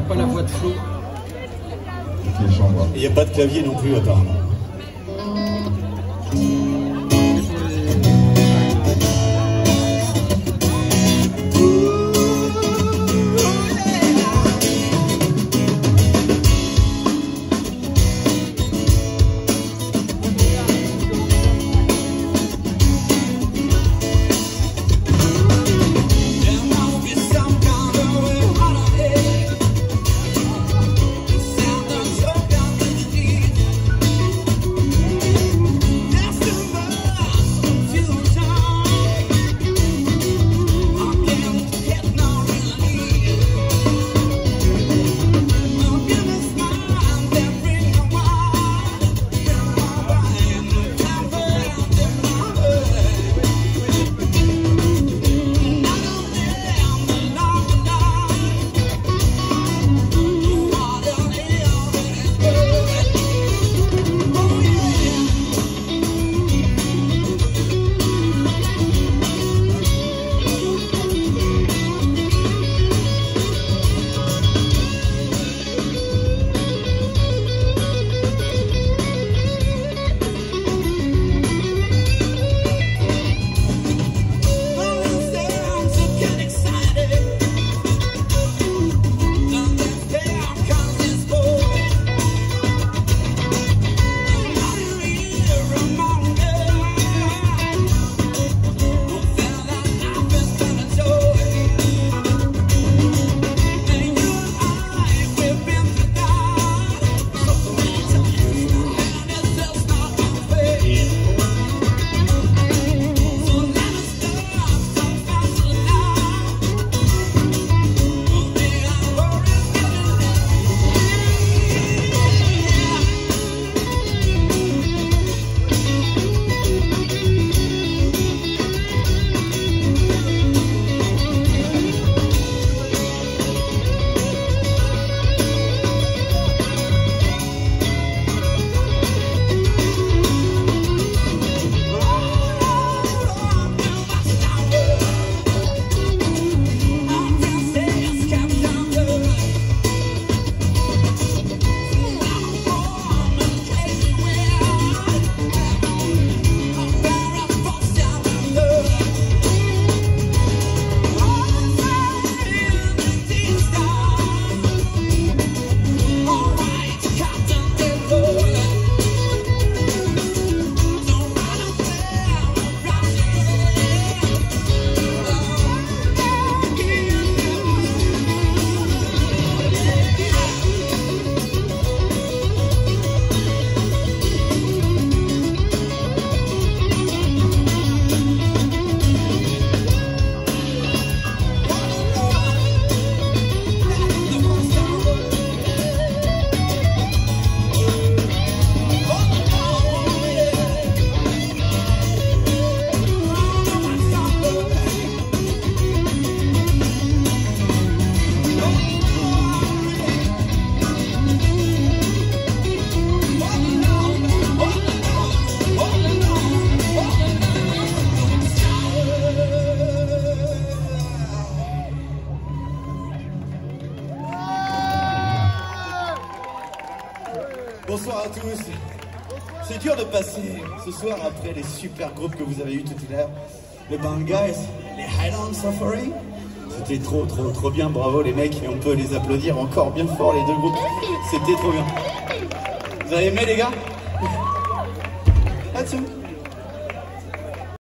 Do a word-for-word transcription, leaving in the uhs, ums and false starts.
pas la voix de Flo. Il n'y a pas de clavier non plus apparemment. Bonsoir à tous. C'est dur de passer ce soir après les super groupes que vous avez eu tout à l'heure. Le Band Guys, les Highland Safari. C'était trop, trop, trop bien. Bravo les mecs. Et on peut les applaudir encore bien fort les deux groupes. C'était trop bien. Vous avez aimé les gars? Là-dessus.